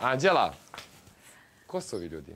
Anđela, ko su ovi ljudi?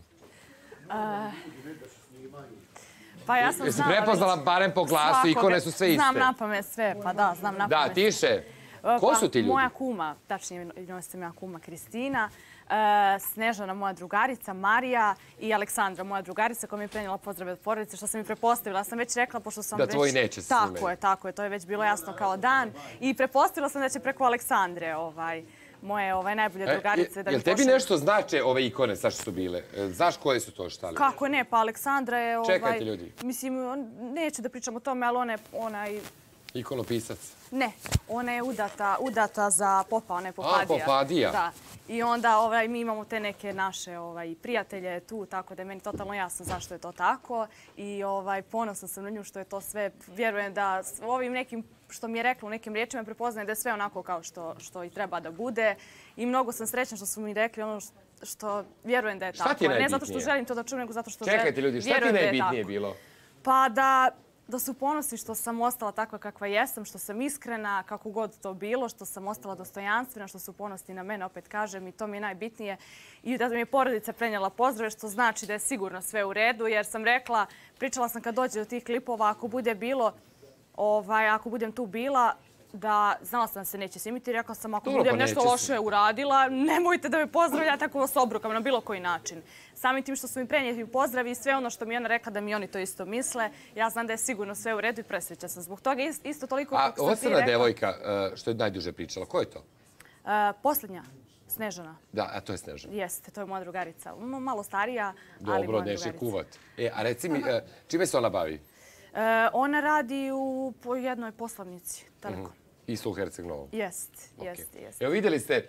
Pa ja sam Jesi znala prepoznala barem po glasu, ikone su sve iste. Znam napamet sve, pa da, znam napamet. Da, tiše. Ko su ti ljudi? Moja kuma, tačnije njoj sam ja kuma Kristina, Snežana, moja drugarica, Marija i Aleksandra, moja drugarica koja mi je prenijela pozdrave od porodice, što sam mi prepostavila. Ja sam već rekla, pošto sam da već... tvoji neće se snimati. Tako je, to je već bilo jasno kao dan. I prepostavila sam da će preko Aleksandre, moje najbolje drugarice. Jel tebi nešto znače ove ikone, sad što su bile? Znaš koje su to štali? Kako ne, pa Aleksandra je... Čekajte ljudi. Mislim, neću da pričam o tome, ali ona je... Ikonopisac? Ne, ona je udata za popa, ona je Popadija. A, Popadija. Da. I onda mi imamo te neke naše prijatelje tu, tako da je meni totalno jasno zašto je to tako. I ponosna sam na nju što je to sve. Vjerujem da ovim nekim što mi je rekla u nekim riječima prepoznaje da je sve onako kao što i treba da bude. I mnogo sam srećna što su mi rekli ono što vjerujem da je tako. Šta ti je najbitnije? Ne zato što želim to da čujem, nego zato što vjerujem da je tako. Čekajte ljudi, šta ti najbitnije bilo? Pa da su ponosni što sam ostala takva kakva jesam, što sam iskrena, kako god to bilo, što sam ostala dostojanstvena, što su ponosni na mene, opet kažem, i to mi je najbitnije. I da mi je porodica prenijela pozdrave, što znači da je sigurno sve u redu, jer sam rekla, pričala sam kad dođe do tih klipova, ako bude bilo, ako budem tu bila, da znala sam da se neće snimiti, rekla sam ako budem nešto loše uradila, nemojte da me pozdravljate ako vas obrukam na bilo koji način. Samim tim što su mi prenijeti pozdravi i sve ono što mi ona rekla da mi oni to isto misle, ja znam da je sigurno sve u redu i presreća sam zbog toga. Isto toliko kako sam ti rekla. A osrna devojka što je najduže pričala, ko je to? Posljednja, Snežana. Da, a to je Snežana. Jeste, to je moja drugarica. Malo starija, ali moja drugarica. Dobro, neće kuvat. A reci mi, čime se ona bavi? Ona radi u jednoj poslovnici, Telekom. Isto u Herceg Novom? Jeste. Evo vidjeli ste,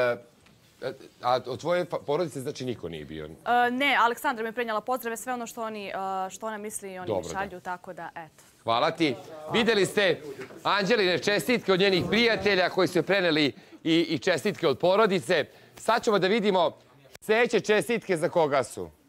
a od tvoje porodice znači niko nije bio? Ne, Aleksandra mi je prenijela pozdrave, sve ono što ona misli i oni mi šalju, tako da eto. Hvala ti. Vidjeli ste Anđeline čestitke od njenih prijatelja koji su je preneli i čestitke od porodice. Sad ćemo da vidimo sljedeće čestitke za koga su.